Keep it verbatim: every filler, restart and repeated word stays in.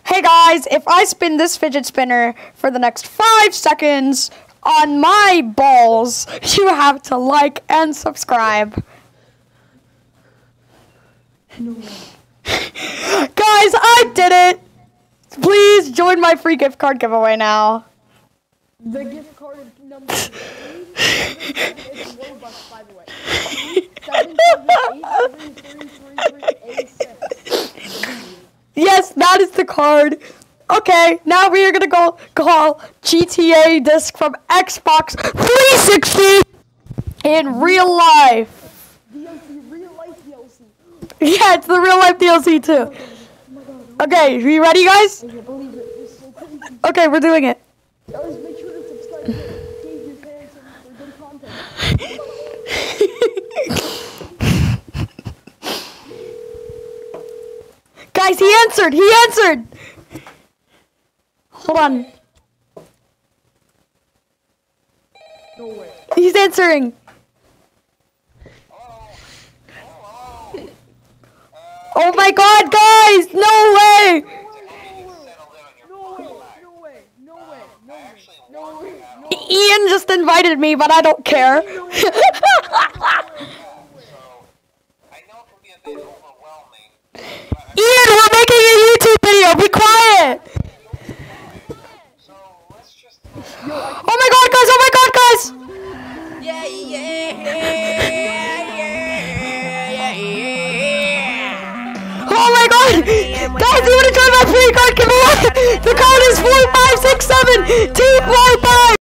Hey guys, if I spin this fidget spinner for the next five seconds on my balls, you have to like and subscribe. No. Guys, I did it! Please join my free gift card giveaway now. The gift card number is it's Robux, by the way. seven seven eight seven three three three eight six. Yes, that is the card. Okay, now we are gonna go call G T A disc from Xbox three sixty in real life. D L C, real life D L C. Yeah, it's the real life D L C too. Oh my god. Okay, are you ready, guys? I can't believe it. It's so crazy. Okay, we're doing it. Guys, make sure to subscribe to Gage's fans for good content. Guys, he answered. He answered. Hold on. No way. He's answering. Oh my god, guys! No way! No way, no way, no way, no way, no way, no way. Ian just invited me, but I don't care. Ian, we're making a YouTube video. Be quiet. Oh my god, guys! Oh my god, guys! Yeah, yeah, yeah, yeah, yeah. Oh my god! Guys, you wanna join my free card giveaway? The code is four five six seven two four five!